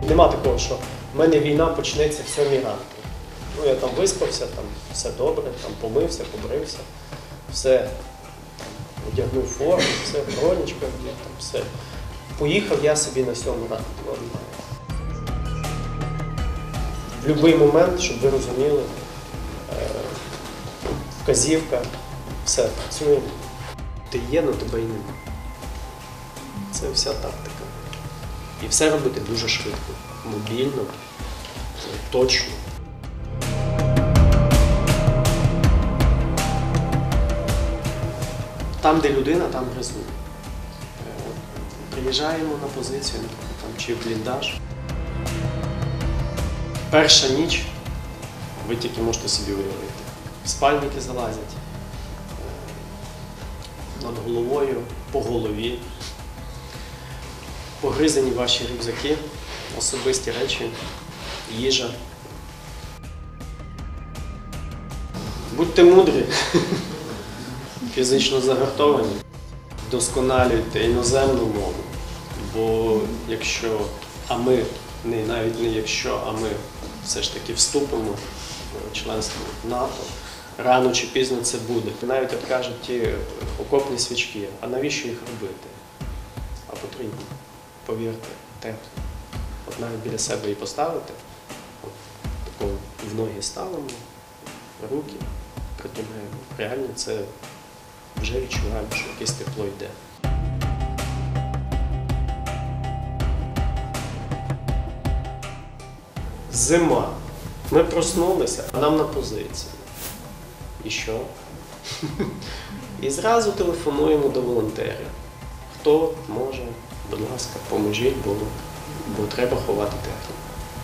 Нема такого, що в мене війна почнеться в 7 ранку. Ну, я там виспався, там все добре, там помився, побрився, все, там, одягнув форму, все, бронечка, там все. Поїхав я собі на 7 ранку. В будь-який момент, щоб ви розуміли, вказівка, все, працюємо. Ти є, але тебе і нема. Це вся тактика. І все робити дуже швидко, мобільно, точно. Там, де людина, там ризик. Приїжджаємо на позицію, там, чи в бліндаж. Перша ніч, ви тільки можете собі уявити. Спальники залазять над головою, по голові. Погризані ваші рюкзаки, особисті речі, їжа. Будьте мудрі, фізично загартовані, вдосконалюйте іноземну мову, бо якщо, навіть не якщо, а ми все ж таки вступимо в членство в НАТО, рано чи пізно це буде. Навіть от кажуть ті окопні свічки, а навіщо їх робити? А потрібно. Повірте, тепло. От навіть біля себе її поставити, от такого в ноги ставимо, руки притягуємо. Реально це вже відчуваємо, що якесь тепло йде. Зима. Ми проснулися, а нам на позиції. І що? І зразу телефонуємо до волонтерів. Хто може? Будь ласка, поможіть, бо треба ховати техніку.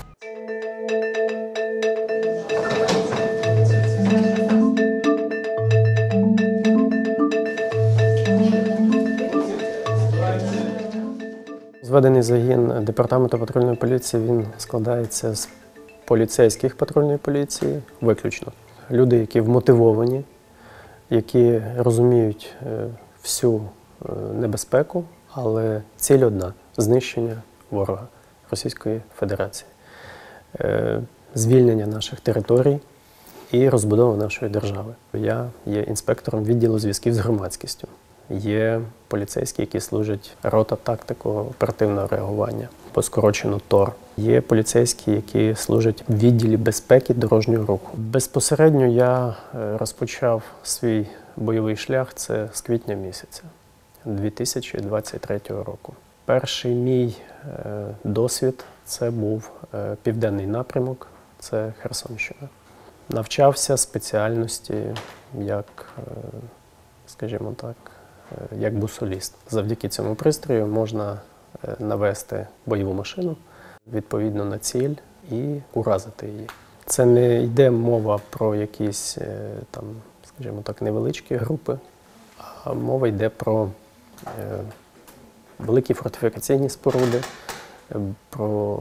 Зведений загін департаменту патрульної поліції, він складається з поліцейських патрульної поліції виключно. Люди, які вмотивовані, які розуміють всю небезпеку, але ціль одна – знищення ворога Російської Федерації, звільнення наших територій і розбудова нашої держави. Я є інспектором відділу зв'язків з громадськістю. Є поліцейські, які служать рота тактико-оперативного реагування, по скорочену ТОР. Є поліцейські, які служать в відділі безпеки дорожнього руху. Безпосередньо я розпочав свій бойовий шлях це з квітня місяця 2023 року. Перший мій досвід – це був південний напрямок, це Херсонщина. Навчався спеціальності як, скажімо так, як бусоліст. Завдяки цьому пристрою можна навести бойову машину відповідно на ціль і уразити її. Це не йде мова про якісь, там, скажімо так, невеличкі групи, а мова йде про великі фортифікаційні споруди, про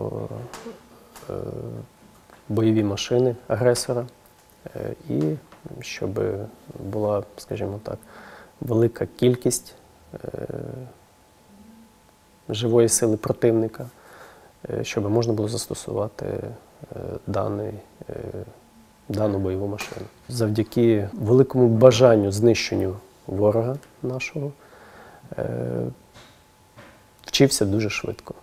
бойові машини агресора і щоб була, скажімо так, велика кількість живої сили противника, щоб можна було застосувати дану бойову машину. Завдяки великому бажанню знищенню ворога нашого вчився дуже швидко.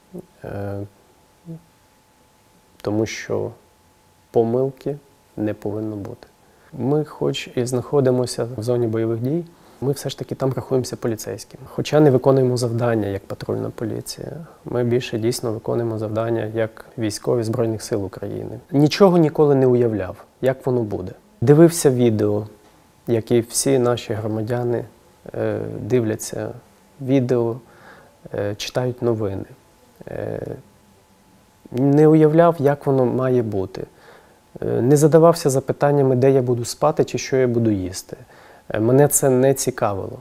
Тому що помилки не повинно бути. Ми хоч і знаходимося в зоні бойових дій, ми все ж таки там рахуємося поліцейськими. Хоча не виконуємо завдання як патрульна поліція. Ми більше дійсно виконуємо завдання як військові Збройних сил України. Нічого ніколи не уявляв, як воно буде. Дивився відео, як і всі наші громадяни дивляться відео, читають новини. Не уявляв, як воно має бути. Не задавався запитаннями, де я буду спати чи що я буду їсти. Мене це не цікавило.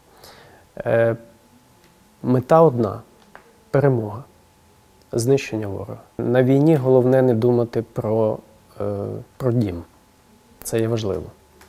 Мета одна – перемога, знищення ворога. На війні головне не думати про дім. Це є важливо.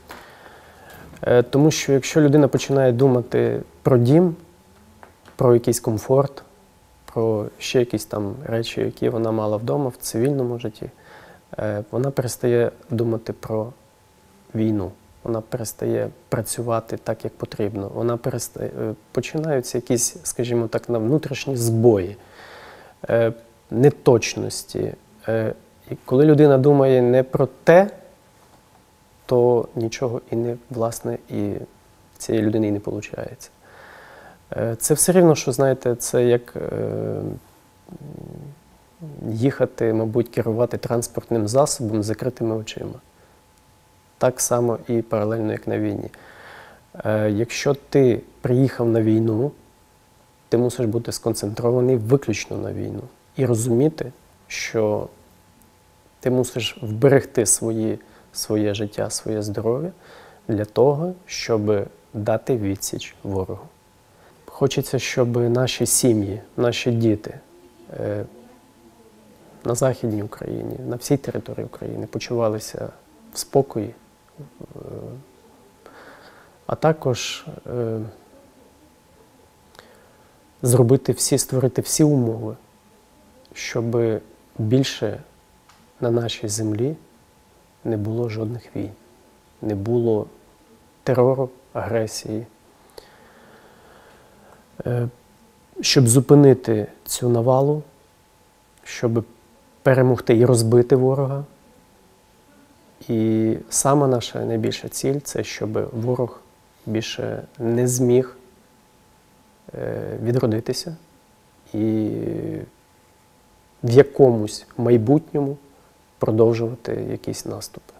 Тому що якщо людина починає думати про дім, про якийсь комфорт, про ще якісь там речі, які вона мала вдома в цивільному житті, вона перестає думати про війну. Вона перестає працювати так, як потрібно. Починаються якісь, скажімо так, на внутрішні збої, неточності. І коли людина думає не про те, то нічого і не, власне, і цієї людини і не виходить. Це все рівно, що, знаєте, це як їхати, мабуть, керувати транспортним засобом з закритими очима. Так само і паралельно, як на війні. Якщо ти приїхав на війну, ти мусиш бути сконцентрований виключно на війну. І розуміти, що ти мусиш вберегти своє життя, своє здоров'я для того, щоб дати відсіч ворогу. Хочеться, щоб наші сім'ї, наші діти на Західній Україні, на всій території України почувалися в спокої, а також створити всі умови, щоб більше на нашій землі не було жодних війн, не було терору, агресії. Щоб зупинити цю навалу, щоб перемогти і розбити ворога. І сама наша найбільша ціль – це щоб ворог більше не зміг відродитися і в якомусь майбутньому продовжувати якісь наступи.